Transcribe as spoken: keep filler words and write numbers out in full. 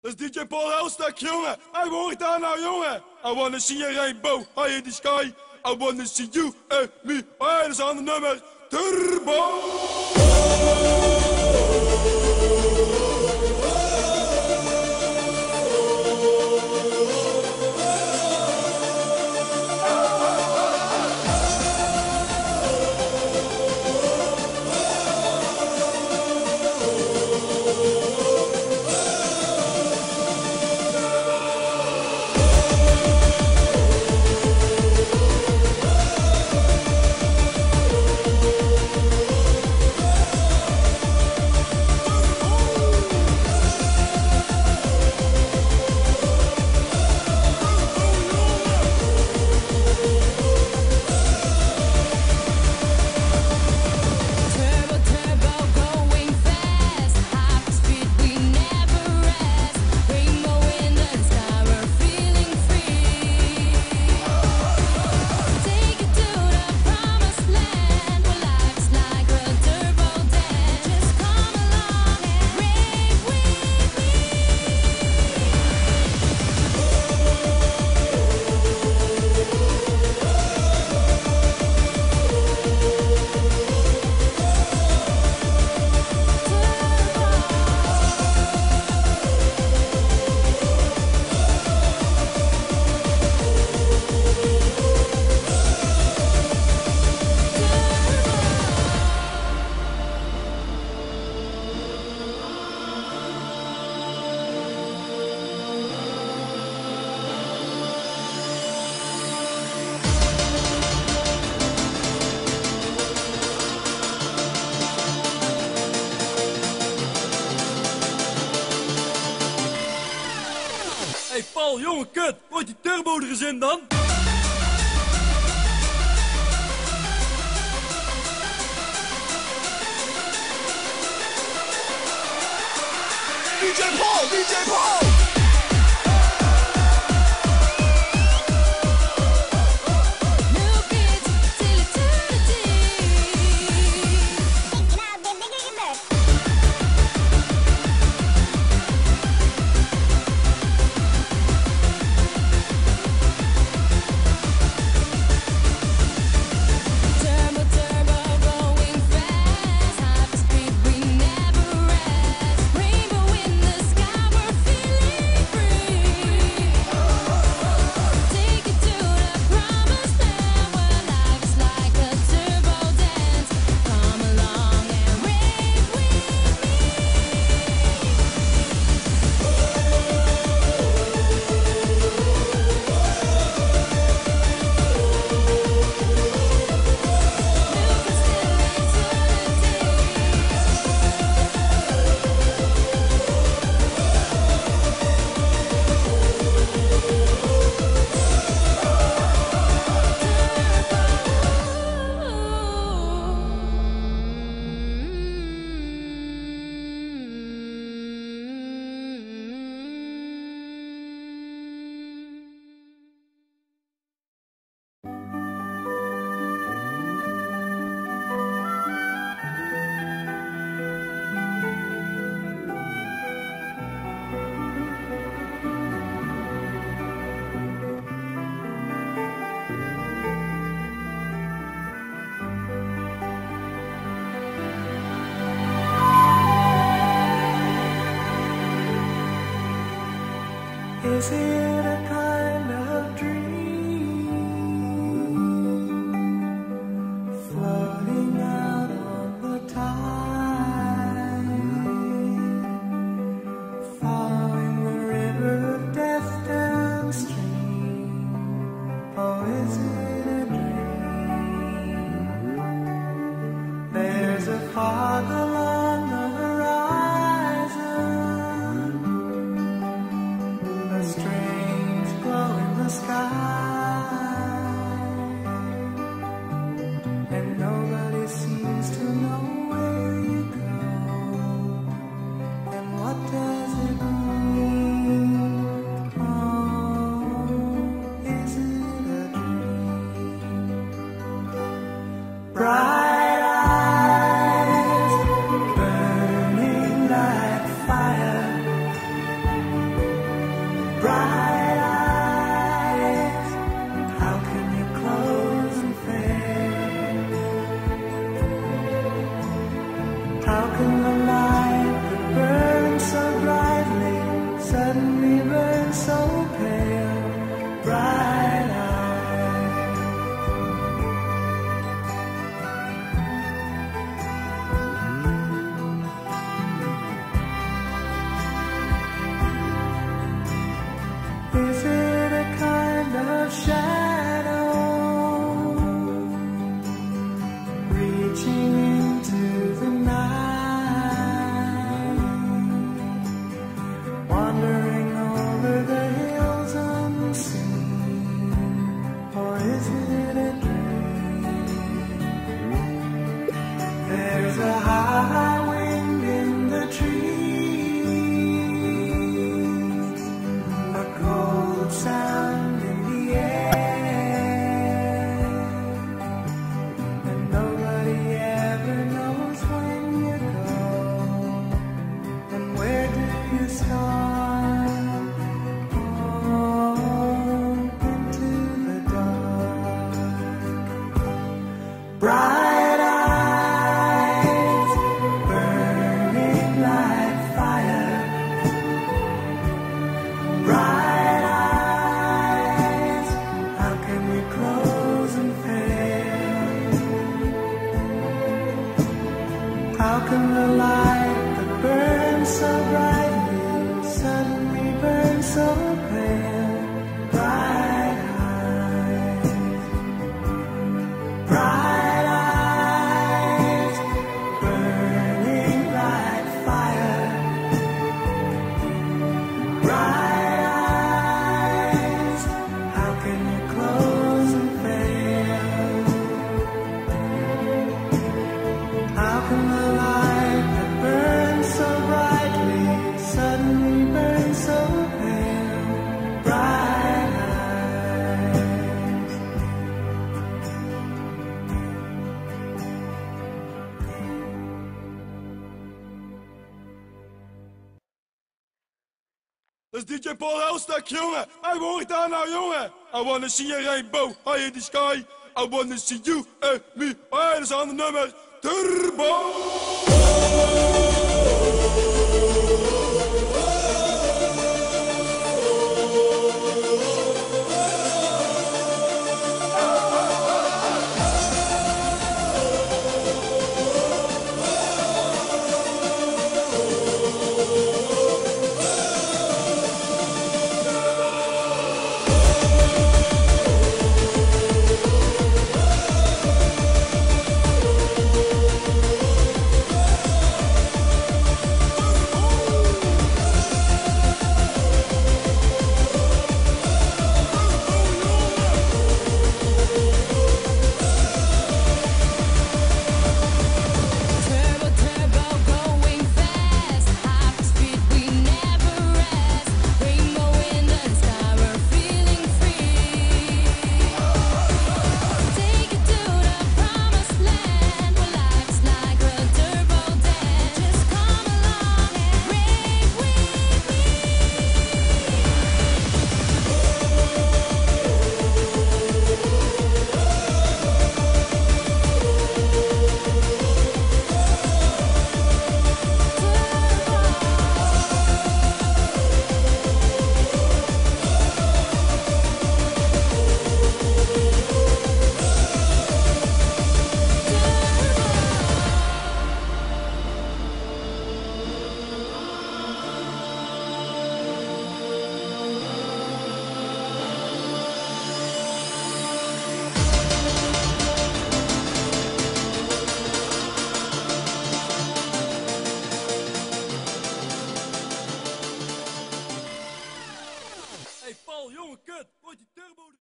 Dat is D J Paul Elstak, jongen. Hij hoort daar nou, jongen. I wanna see a rainbow high in the sky. I wanna see you and me. Oh, dat is een ander nummer. Turbo. Hey Paul, jongen, kut. Wordt die turbo er eens in dan? D J Paul, D J Paul! Is it a kind of dream floating out on the tide, following the river of death downstream? Oh, is it a dream? There's a fog along the horizon, a strange on, on into the dark. Bright eyes burning like fire. Bright eyes, how can we close and fail? How can the light that burns so brightly suddenly burn so pale? Bright eyes, bright eyes, burning like fire. Bright eyes, how can you close and fail? How can the light that burns so brightly suddenly burn so pale? Bright eyes. Dat is D J Paul Elstak, jongen. Hey, wat hoort daar nou, jongen? I wanna see a rainbow high in the sky. I wanna see you and me. Hey, dat is een ander nummer. Turbo!